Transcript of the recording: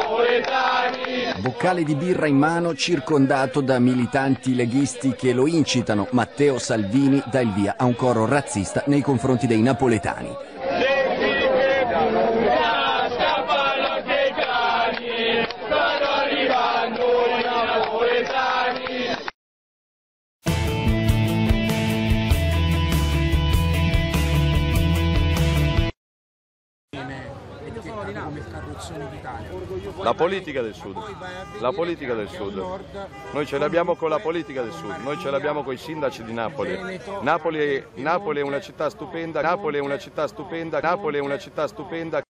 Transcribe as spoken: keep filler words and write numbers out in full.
Boccale di birra in mano, circondato da militanti leghisti che lo incitano, Matteo Salvini dà il via a un coro razzista nei confronti dei napoletani. La politica del Sud, la politica del Sud, noi ce l'abbiamo con la politica del Sud, noi ce l'abbiamo con i sindaci di Napoli. Napoli, Napoli è una città stupenda, Napoli è una città stupenda, Napoli è una città stupenda.